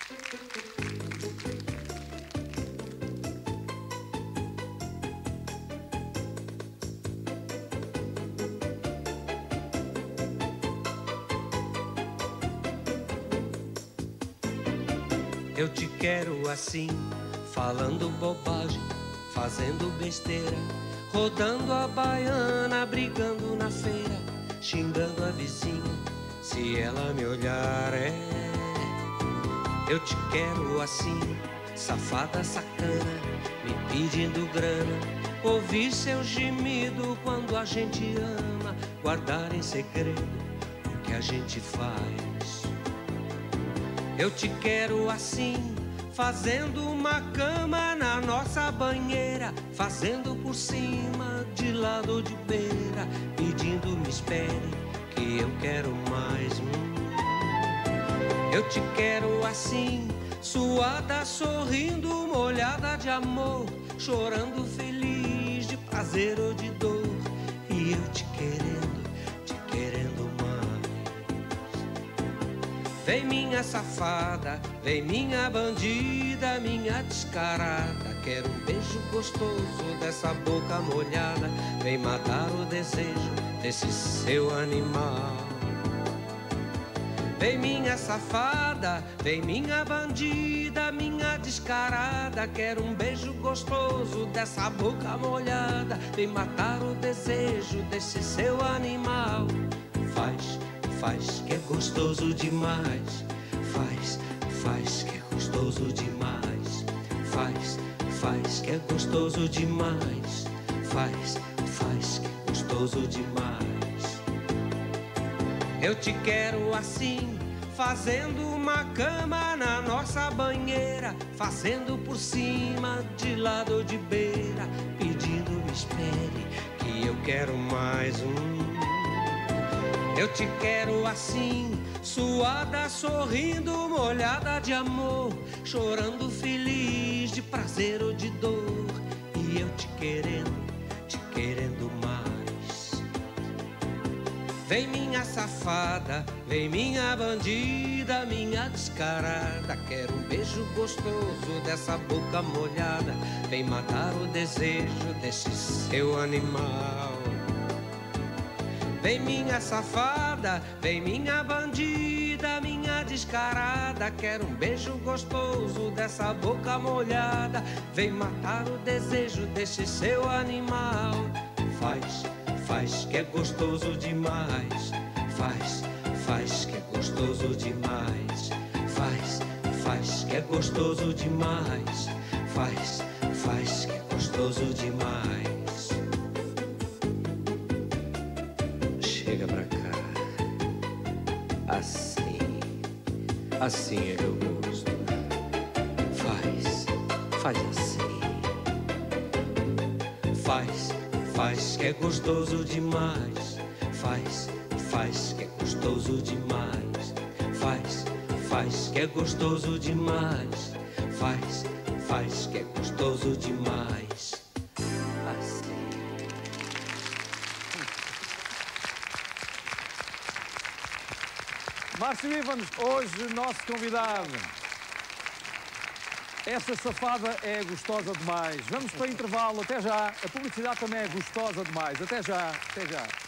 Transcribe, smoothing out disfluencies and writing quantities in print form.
Eu te quero assim, falando bobagem, fazendo besteira, rodando a baiana, brigando na feira, xingando a vizinha, se ela me olhar Eu te quero assim, safada sacana, me pedindo grana, ouvir seu gemido quando a gente ama, guardar em segredo o que a gente faz. Eu te quero assim, fazendo uma cama na nossa banheira, fazendo por cima, de lado ou de beira, pedindo me espere, que eu quero mais. Eu te quero assim, suada, sorrindo, molhada de amor, chorando feliz, de prazer ou de dor, e eu te querendo mais. Vem minha safada, vem minha bandida, minha descarada, quero um beijo gostoso dessa boca molhada, vem matar o desejo desse seu animal. Vem minha safada, vem minha bandida, minha descarada, quero um beijo gostoso dessa boca molhada, vem matar o desejo desse seu animal. Faz que é gostoso demais, faz que é gostoso demais, faz que é gostoso demais, faz que é gostoso demais. Eu te quero assim, fazendo uma cama na nossa banheira, fazendo por cima, de lado ou de beira, pedindo me espere, que eu quero mais Eu te quero assim, suada, sorrindo, molhada de amor, chorando feliz, de prazer ou de dor, e eu te querendo mais. Vem minha safada, vem minha bandida, minha descarada, quero um beijo gostoso dessa boca molhada, vem matar o desejo desse seu animal. Vem minha safada, vem minha bandida, minha descarada, quero um beijo gostoso dessa boca molhada, vem matar o desejo desse seu animal. Faz que é gostoso demais, faz que é gostoso demais, faz que é gostoso demais, faz que é gostoso demais. Chega pra cá, assim é que eu gosto. Faz assim. Faz que é gostoso demais, faz que é gostoso demais, faz que é gostoso demais, faz que é gostoso demais. Assim. Márcio Ivans, hoje nosso convidado. Essa safada é gostosa demais. Vamos para intervalo, até já. A publicidade também é gostosa demais. Até já, até já.